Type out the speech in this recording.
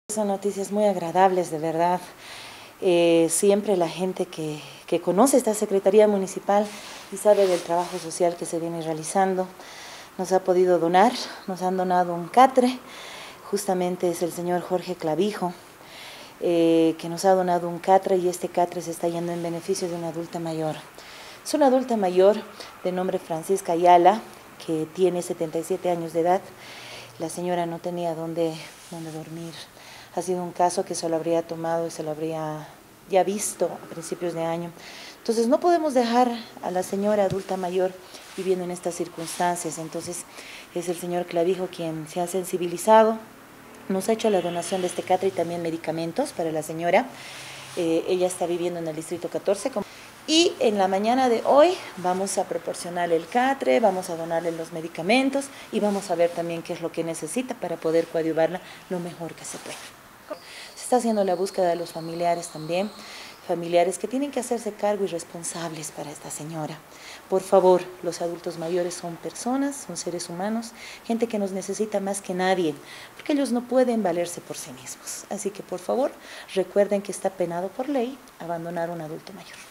Son noticias muy agradables, de verdad. Siempre la gente que conoce esta Secretaría Municipal y sabe del trabajo social que se viene realizando, nos ha podido donar, nos han donado un catre, justamente es el señor Jorge Clavijo, que nos ha donado un catre, y este catre se está yendo en beneficio de una adulta mayor. Es una adulta mayor de nombre Francisca Ayala, que tiene 77 años de edad. La señora no tenía dónde dormir. Ha sido un caso que se lo habría tomado y se lo habría ya visto a principios de año. Entonces no podemos dejar a la señora adulta mayor viviendo en estas circunstancias. Entonces es el señor Clavijo quien se ha sensibilizado, nos ha hecho la donación de este catre y también medicamentos para la señora. Ella está viviendo en el distrito 14. Y en la mañana de hoy vamos a proporcionarle el catre, vamos a donarle los medicamentos y vamos a ver también qué es lo que necesita para poder coadyuvarla lo mejor que se pueda. Se está haciendo la búsqueda de los familiares también, familiares que tienen que hacerse cargo y responsables para esta señora. Por favor, los adultos mayores son personas, son seres humanos, gente que nos necesita más que nadie, porque ellos no pueden valerse por sí mismos. Así que por favor, recuerden que está penado por ley abandonar a un adulto mayor.